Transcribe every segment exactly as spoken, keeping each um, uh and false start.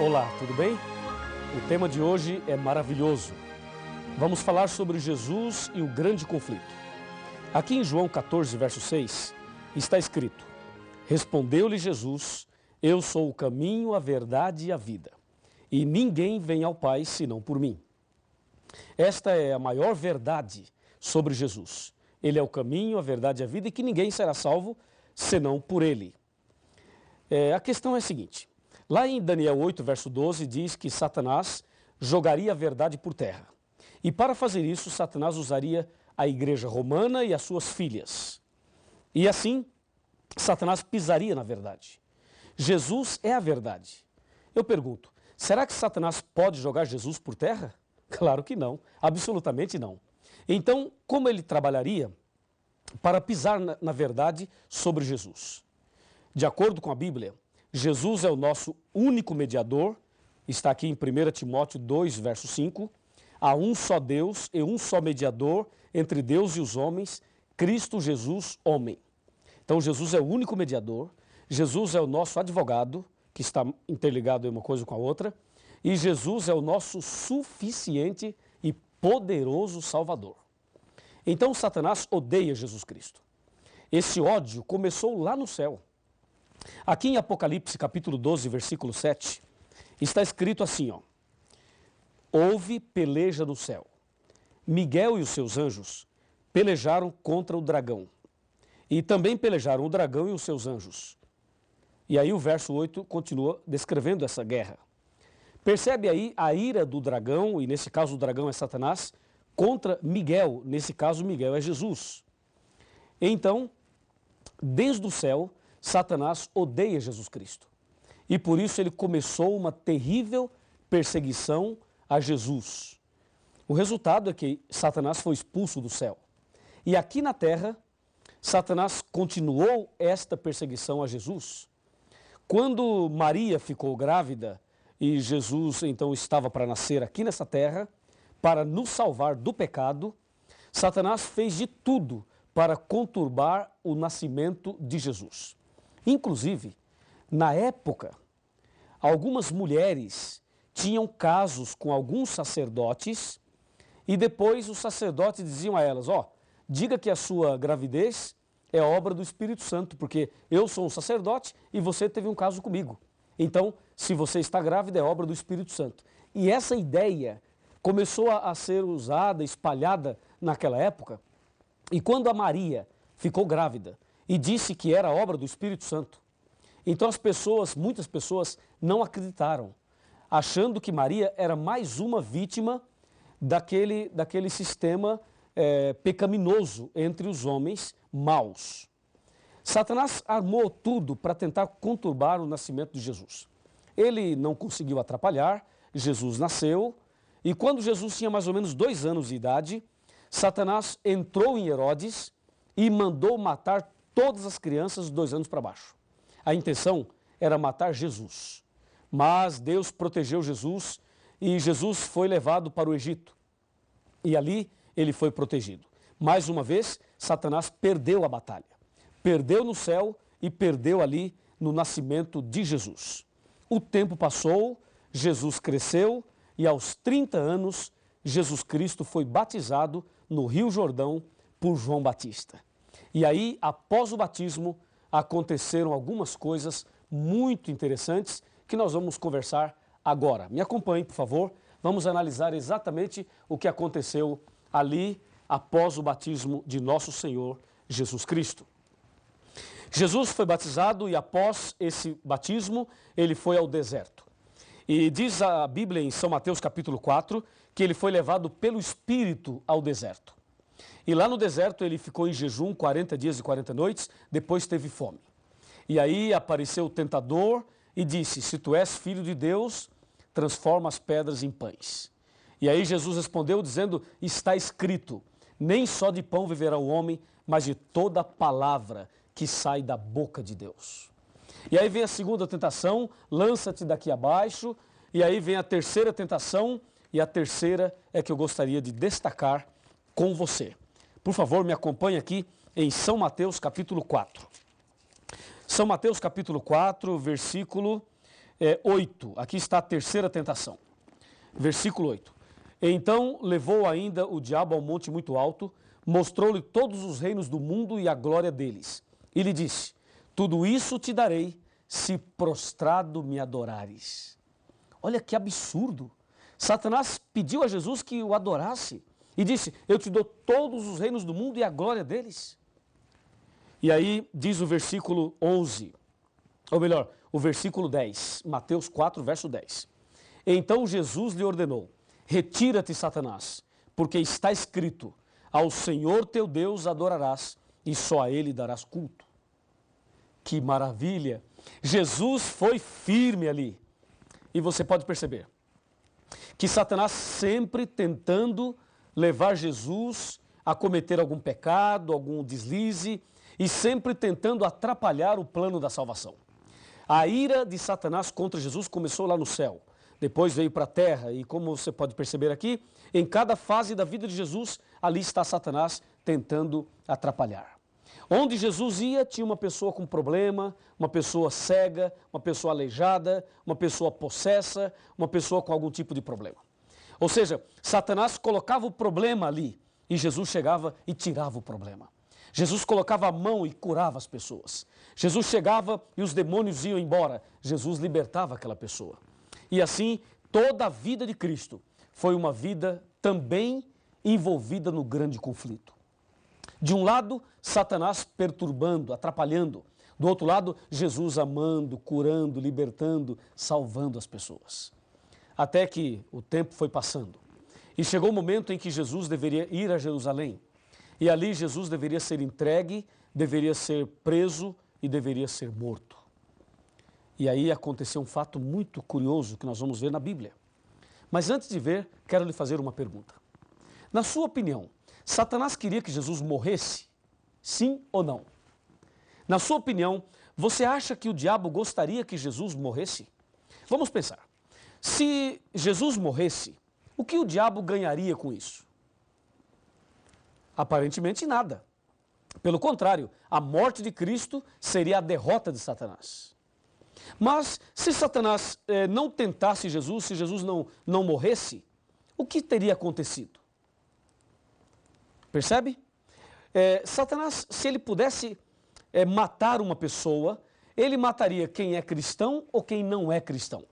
Olá, tudo bem? O tema de hoje é maravilhoso. Vamos falar sobre Jesus e o grande conflito. Aqui em João quatorze, verso seis, está escrito: Respondeu-lhe Jesus: Eu sou o caminho, a verdade e a vida, e ninguém vem ao Pai senão por mim. Esta é a maior verdade sobre Jesus. Ele é o caminho, a verdade e a vida, e que ninguém será salvo senão por ele. É, a questão é a seguinte: lá em Daniel oito, verso doze, diz que Satanás jogaria a verdade por terra. E para fazer isso, Satanás usaria a igreja romana e as suas filhas. E assim, Satanás pisaria na verdade. Jesus é a verdade. Eu pergunto, será que Satanás pode jogar Jesus por terra? Claro que não, absolutamente não. Então, como ele trabalharia para pisar na, na verdade sobre Jesus? De acordo com a Bíblia, Jesus é o nosso único mediador, está aqui em primeira Timóteo dois, verso cinco, há um só Deus e um só mediador entre Deus e os homens, Cristo Jesus, homem. Então Jesus é o único mediador, Jesus é o nosso advogado, que está interligado uma coisa com a outra, e Jesus é o nosso suficiente e poderoso Salvador. Então Satanás odeia Jesus Cristo. Esse ódio começou lá no céu. Aqui em Apocalipse, capítulo doze, versículo sete, está escrito assim, ó: Houve peleja no céu. Miguel e os seus anjos pelejaram contra o dragão. E também pelejaram o dragão e os seus anjos. E aí o verso oito continua descrevendo essa guerra. Percebe aí a ira do dragão, e nesse caso o dragão é Satanás, contra Miguel, nesse caso Miguel é Jesus. Então, desde o céu, Satanás odeia Jesus Cristo. E por isso ele começou uma terrível perseguição a Jesus. O resultado é que Satanás foi expulso do céu. E aqui na terra, Satanás continuou esta perseguição a Jesus. Quando Maria ficou grávida e Jesus então estava para nascer aqui nessa terra, para nos salvar do pecado, Satanás fez de tudo para conturbar o nascimento de Jesus. Inclusive, na época, algumas mulheres tinham casos com alguns sacerdotes e depois os sacerdotes diziam a elas: ó, diga que a sua gravidez é obra do Espírito Santo, porque eu sou um sacerdote e você teve um caso comigo. Então, se você está grávida, é obra do Espírito Santo. E essa ideia começou a, a ser usada, espalhada naquela época. E quando a Maria ficou grávida e disse que era obra do Espírito Santo, então as pessoas, muitas pessoas, não acreditaram, achando que Maria era mais uma vítima daquele, daquele sistema é, pecaminoso entre os homens maus. Satanás armou tudo para tentar conturbar o nascimento de Jesus. Ele não conseguiu atrapalhar, Jesus nasceu, e quando Jesus tinha mais ou menos dois anos de idade, Satanás entrou em Herodes e mandou matar todas as crianças de dois anos para baixo. A intenção era matar Jesus, mas Deus protegeu Jesus e Jesus foi levado para o Egito. E ali ele foi protegido. Mais uma vez, Satanás perdeu a batalha. Perdeu no céu e perdeu ali no nascimento de Jesus. O tempo passou, Jesus cresceu e aos trinta anos, Jesus Cristo foi batizado no Rio Jordão por João Batista. E aí, após o batismo, aconteceram algumas coisas muito interessantes que nós vamos conversar agora. Me acompanhe, por favor. Vamos analisar exatamente o que aconteceu ali após o batismo de nosso Senhor Jesus Cristo. Jesus foi batizado e após esse batismo, ele foi ao deserto. E diz a Bíblia em São Mateus capítulo quatro que ele foi levado pelo Espírito ao deserto. E lá no deserto ele ficou em jejum quarenta dias e quarenta noites, depois teve fome. E aí apareceu o tentador e disse: se tu és filho de Deus, transforma as pedras em pães. E aí Jesus respondeu dizendo: está escrito, nem só de pão viverá o homem, mas de toda palavra que sai da boca de Deus. E aí vem a segunda tentação: lança-te daqui abaixo. E aí vem a terceira tentação, e a terceira é que eu gostaria de destacar com você. Por favor, me acompanhe aqui em São Mateus capítulo quatro. São Mateus capítulo quatro, versículo é, oito, aqui está a terceira tentação. Versículo oito. Então levou ainda o diabo ao monte muito alto, mostrou-lhe todos os reinos do mundo e a glória deles. E lhe disse, tudo isso te darei, se prostrado me adorares. Olha que absurdo. Satanás pediu a Jesus que o adorasse e disse, eu te dou todos os reinos do mundo e a glória deles. E aí diz o versículo onze, ou melhor, o versículo dez, Mateus quatro, verso dez. Então Jesus lhe ordenou, retira-te, Satanás, porque está escrito, ao Senhor teu Deus adorarás e só a Ele darás culto. Que maravilha! Jesus foi firme ali. E você pode perceber que Satanás sempre tentando levar Jesus a cometer algum pecado, algum deslize, e sempre tentando atrapalhar o plano da salvação. A ira de Satanás contra Jesus começou lá no céu, depois veio para a terra, e como você pode perceber aqui, em cada fase da vida de Jesus, ali está Satanás tentando atrapalhar. Onde Jesus ia, tinha uma pessoa com problema, uma pessoa cega, uma pessoa aleijada, uma pessoa possessa, uma pessoa com algum tipo de problema. Ou seja, Satanás colocava o problema ali e Jesus chegava e tirava o problema. Jesus colocava a mão e curava as pessoas. Jesus chegava e os demônios iam embora. Jesus libertava aquela pessoa. E assim, toda a vida de Cristo foi uma vida também envolvida no grande conflito. De um lado, Satanás perturbando, atrapalhando. Do outro lado, Jesus amando, curando, libertando, salvando as pessoas. Até que o tempo foi passando. E chegou o momento em que Jesus deveria ir a Jerusalém. E ali Jesus deveria ser entregue, deveria ser preso e deveria ser morto. E aí aconteceu um fato muito curioso que nós vamos ver na Bíblia. Mas antes de ver, quero lhe fazer uma pergunta. Na sua opinião, Satanás queria que Jesus morresse? Sim ou não? Na sua opinião, você acha que o diabo gostaria que Jesus morresse? Vamos pensar. Se Jesus morresse, o que o diabo ganharia com isso? Aparentemente nada. Pelo contrário, a morte de Cristo seria a derrota de Satanás. Mas se Satanás eh, não tentasse Jesus, se Jesus não, não morresse, o que teria acontecido? Percebe? É, Satanás, se ele pudesse é, matar uma pessoa, ele mataria quem é cristão ou quem não é cristão.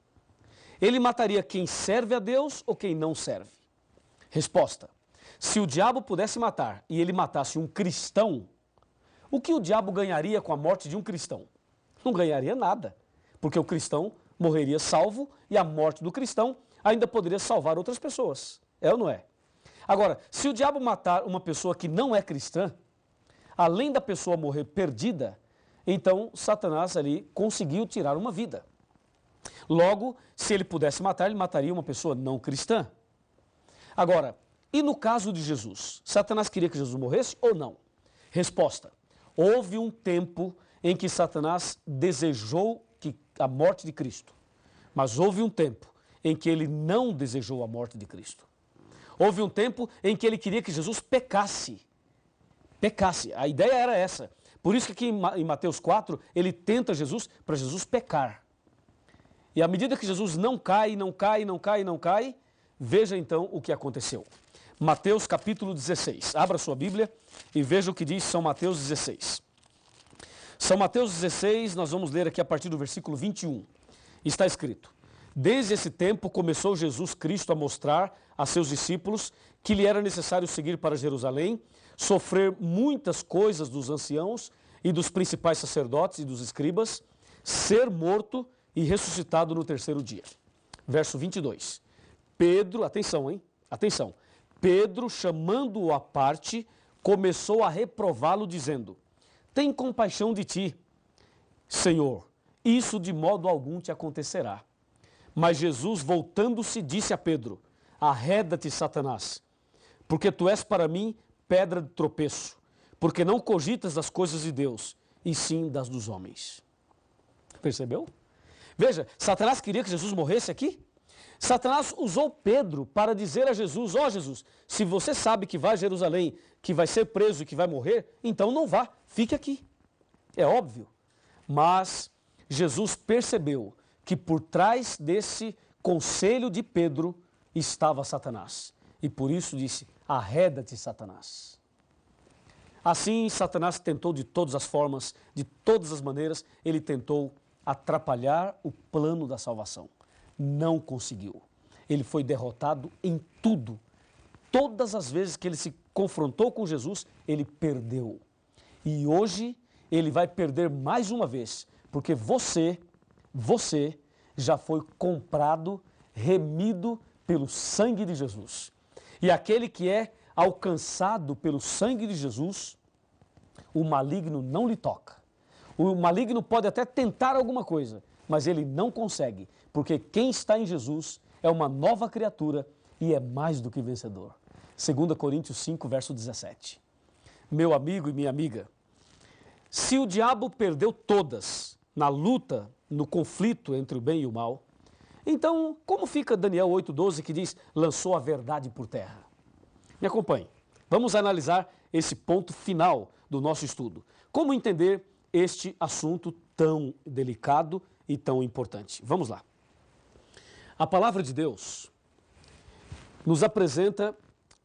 Ele mataria quem serve a Deus ou quem não serve. Resposta. Se o diabo pudesse matar e ele matasse um cristão, o que o diabo ganharia com a morte de um cristão? Não ganharia nada, porque o cristão morreria salvo e a morte do cristão ainda poderia salvar outras pessoas. É ou não é? Agora, se o diabo matar uma pessoa que não é cristã, além da pessoa morrer perdida, então Satanás ali conseguiu tirar uma vida. Logo, se ele pudesse matar, ele mataria uma pessoa não cristã. Agora, e no caso de Jesus? Satanás queria que Jesus morresse ou não? Resposta. Houve um tempo em que Satanás desejou que a morte de Cristo, mas houve um tempo em que ele não desejou a morte de Cristo. Houve um tempo em que ele queria que Jesus pecasse. Pecasse. A ideia era essa. Por isso que aqui em Mateus quatro, ele tenta Jesus para Jesus pecar. E à medida que Jesus não cai, não cai, não cai, não cai, veja então o que aconteceu. Mateus capítulo dezesseis. Abra sua Bíblia e veja o que diz São Mateus dezesseis. São Mateus dezesseis, nós vamos ler aqui a partir do versículo vinte e um. Está escrito: desde esse tempo começou Jesus Cristo a mostrar a seus discípulos que lhe era necessário seguir para Jerusalém, sofrer muitas coisas dos anciãos e dos principais sacerdotes e dos escribas, ser morto e ressuscitado no terceiro dia. Verso vinte e dois. Pedro, atenção, hein? Atenção. Pedro, chamando-o à parte, começou a reprová-lo, dizendo: tem compaixão de ti, Senhor, isso de modo algum te acontecerá. Mas Jesus, voltando-se, disse a Pedro: arreda-te, Satanás, porque tu és para mim pedra de tropeço, porque não cogitas das coisas de Deus, e sim das dos homens. Percebeu? Veja, Satanás queria que Jesus morresse aqui. Satanás usou Pedro para dizer a Jesus: ó Jesus, se você sabe que vai a Jerusalém, que vai ser preso e que vai morrer, então não vá, fique aqui. É óbvio. Mas Jesus percebeu que por trás desse conselho de Pedro estava Satanás. E por isso disse: arreda-te, Satanás. Assim, Satanás tentou de todas as formas, de todas as maneiras, ele tentou atrapalhar o plano da salvação. Não conseguiu. Ele foi derrotado em tudo. Todas as vezes que ele se confrontou com Jesus, ele perdeu. E hoje ele vai perder mais uma vez, porque você, você já foi comprado, remido pelo sangue de Jesus. E aquele que é alcançado pelo sangue de Jesus, o maligno não lhe toca. O maligno pode até tentar alguma coisa, mas ele não consegue, porque quem está em Jesus é uma nova criatura e é mais do que vencedor. segunda Coríntios cinco, verso dezessete. Meu amigo e minha amiga, se o diabo perdeu todas na luta, no conflito entre o bem e o mal, então como fica Daniel oito, doze, que diz: lançou a verdade por terra? Me acompanhe. Vamos analisar esse ponto final do nosso estudo. Como entender este assunto tão delicado e tão importante? Vamos lá. A palavra de Deus nos apresenta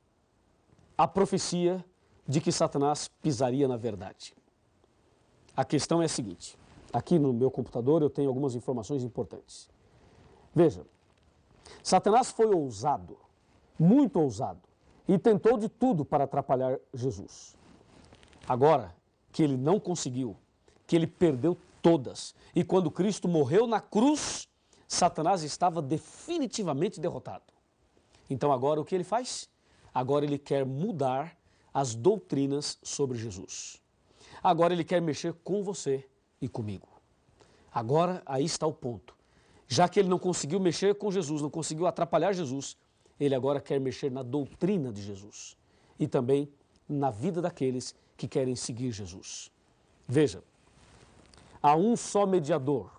a profecia de que Satanás pisaria na verdade. A questão é a seguinte: aqui no meu computador eu tenho algumas informações importantes. Veja, Satanás foi ousado, muito ousado, e tentou de tudo para atrapalhar Jesus. Agora que ele não conseguiu, que ele perdeu todas, e quando Cristo morreu na cruz, Satanás estava definitivamente derrotado. Então agora o que ele faz? Agora ele quer mudar as doutrinas sobre Jesus. Agora ele quer mexer com você e comigo. Agora aí está o ponto. Já que ele não conseguiu mexer com Jesus, não conseguiu atrapalhar Jesus, ele agora quer mexer na doutrina de Jesus e também na vida daqueles que querem seguir Jesus. Veja, há um só mediador,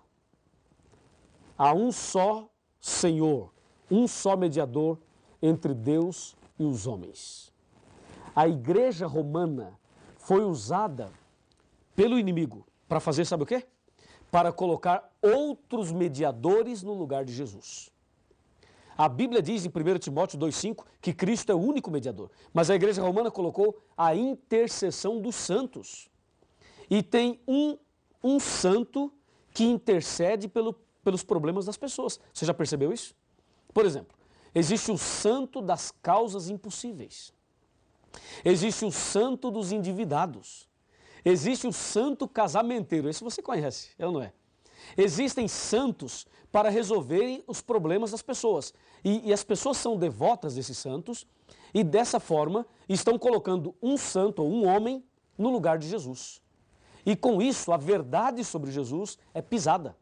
há um só Senhor, um só mediador entre Deus e os homens. A igreja romana foi usada pelo inimigo para fazer, sabe o quê? Para colocar outros mediadores no lugar de Jesus. A Bíblia diz em primeiro Timóteo dois, cinco que Cristo é o único mediador, mas a igreja romana colocou a intercessão dos santos. E tem um, um santo que intercede pelo, pelos problemas das pessoas. Você já percebeu isso? Por exemplo, existe o santo das causas impossíveis. Existe o santo dos endividados. Existe o santo casamenteiro. Esse você conhece, é ou não é? Existem santos para resolverem os problemas das pessoas. E, e as pessoas são devotas desses santos e dessa forma estão colocando um santo ou um homem no lugar de Jesus. E com isso a verdade sobre Jesus é pisada,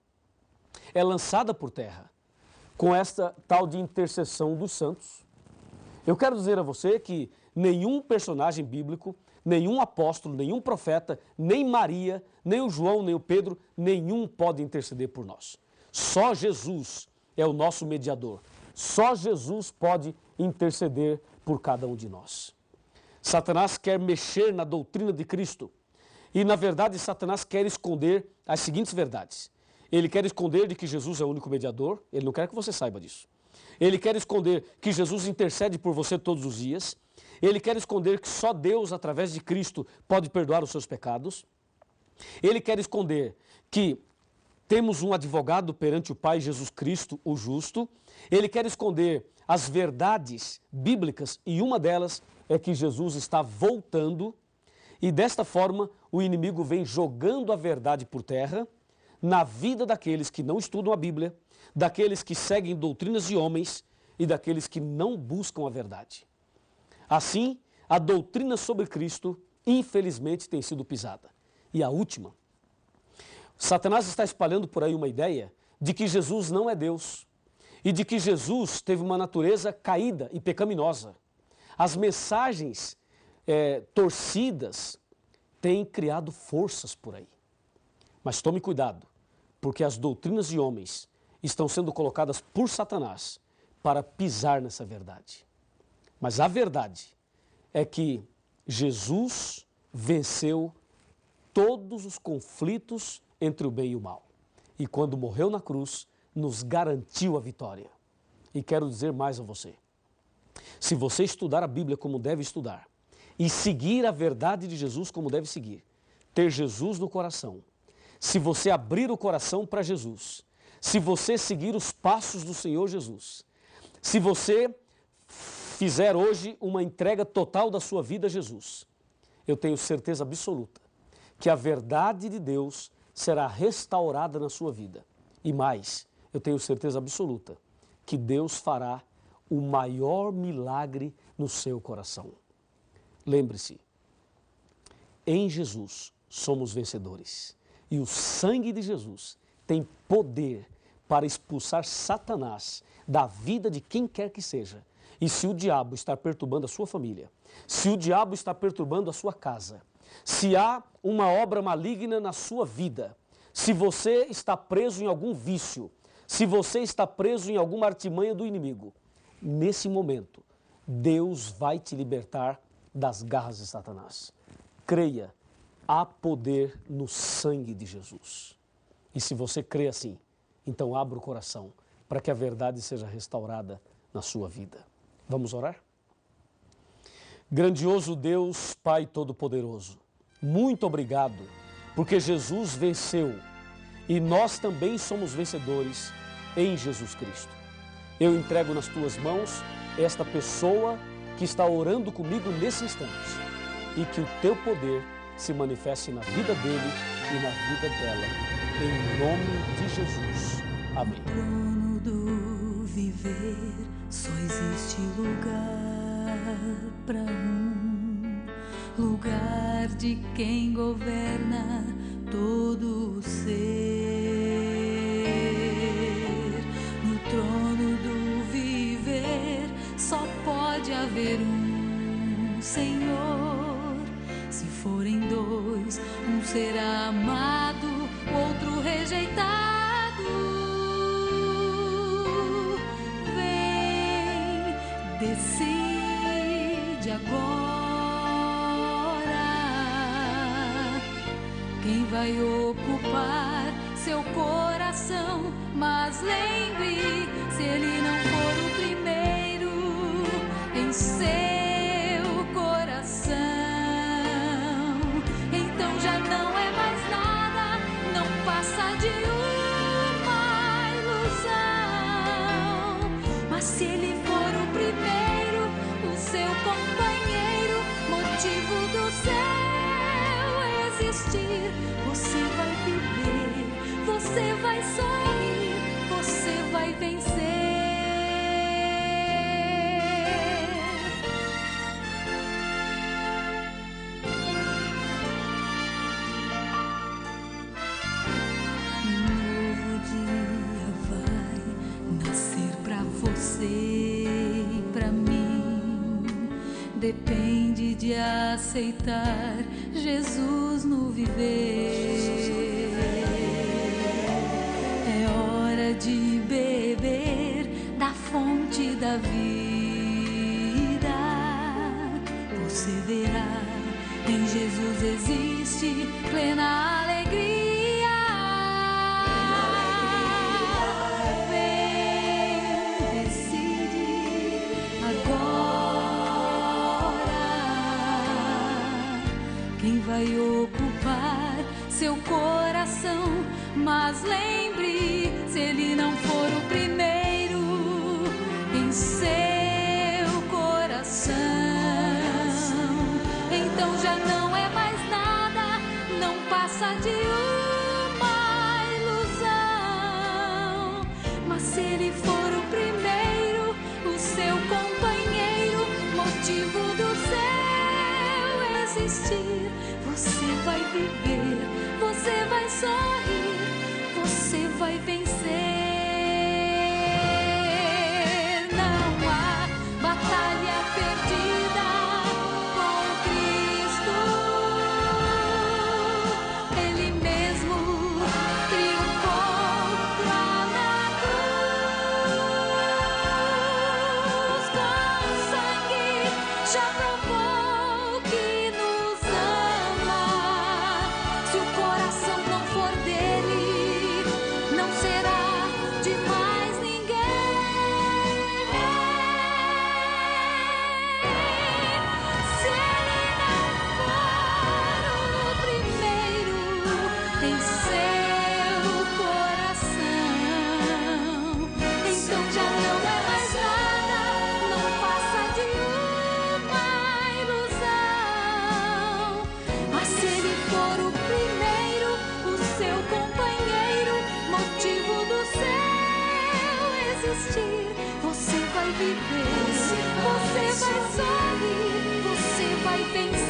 é lançada por terra, com esta tal de intercessão dos santos. Eu quero dizer a você que nenhum personagem bíblico, nenhum apóstolo, nenhum profeta, nem Maria, nem o João, nem o Pedro, nenhum pode interceder por nós. Só Jesus é o nosso mediador. Só Jesus pode interceder por cada um de nós. Satanás quer mexer na doutrina de Cristo. E, na verdade, Satanás quer esconder as seguintes verdades. Ele quer esconder de que Jesus é o único mediador. Ele não quer que você saiba disso. Ele quer esconder que Jesus intercede por você todos os dias. Ele quer esconder que só Deus, através de Cristo, pode perdoar os seus pecados. Ele quer esconder que temos um advogado perante o Pai, Jesus Cristo, o justo. Ele quer esconder as verdades bíblicas e uma delas é que Jesus está voltando e desta forma o inimigo vem jogando a verdade por terra na vida daqueles que não estudam a Bíblia, daqueles que seguem doutrinas de homens e daqueles que não buscam a verdade. Assim, a doutrina sobre Cristo, infelizmente, tem sido pisada. E a última, Satanás está espalhando por aí uma ideia de que Jesus não é Deus e de que Jesus teve uma natureza caída e pecaminosa. As mensagens é, torcidas têm criado forças por aí. Mas tome cuidado, porque as doutrinas de homens estão sendo colocadas por Satanás para pisar nessa verdade. Mas a verdade é que Jesus venceu todos os conflitos entre o bem e o mal. E quando morreu na cruz, nos garantiu a vitória. E quero dizer mais a você. Se você estudar a Bíblia como deve estudar e seguir a verdade de Jesus como deve seguir, ter Jesus no coração, se você abrir o coração para Jesus, se você seguir os passos do Senhor Jesus, se você fizer hoje uma entrega total da sua vida a Jesus, eu tenho certeza absoluta que a verdade de Deus será restaurada na sua vida. E mais, eu tenho certeza absoluta que Deus fará o maior milagre no seu coração. Lembre-se, em Jesus somos vencedores. E o sangue de Jesus tem poder para expulsar Satanás da vida de quem quer que seja. E se o diabo está perturbando a sua família, se o diabo está perturbando a sua casa, se há uma obra maligna na sua vida, se você está preso em algum vício, se você está preso em alguma artimanha do inimigo, nesse momento, Deus vai te libertar das garras de Satanás. Creia, há poder no sangue de Jesus. E se você crê assim, então abra o coração para que a verdade seja restaurada na sua vida. Vamos orar? Grandioso Deus, Pai Todo-Poderoso, muito obrigado, porque Jesus venceu e nós também somos vencedores em Jesus Cristo. Eu entrego nas tuas mãos esta pessoa que está orando comigo nesse instante e que o teu poder se manifeste na vida dele e na vida dela. Em nome de Jesus. Amém. No trono do viver só existe lugar para um, lugar de quem governa todo o ser. No trono do viver só pode haver um Senhor. Se forem dois, um será amado, outro rejeitado. Vem, decide agora quem vai ocupar seu coração. Mas lembre, se ele não for o primeiro em seu coração, então já não é mais nada, não passa de uma ilusão. Mas se ele for o primeiro, o seu companheiro, motivo do seu existir, você vai viver, você vai sorrir, você vai vencer. Depende de aceitar Jesus no viver. É hora de beber da fonte da vida. Você verá, em Jesus existe plena alegria. Vem, decide agora quem vai ocupar seu coração. Mas lembre, se ele não for o primeiro em seu coração, então já não é mais nada, não passa de uma ilusão. Mas se ele for o primeiro, o seu companheiro, motivo do seu existir, você vai viver, você vai sorrir, você vai vencer. Não há batalha perdida com Cristo. Ele mesmo triunfou lá na cruz. Com sangue já provou que nos ama. Se o coração não for dele, existir, você vai viver, você vai sorrir, você vai vencer.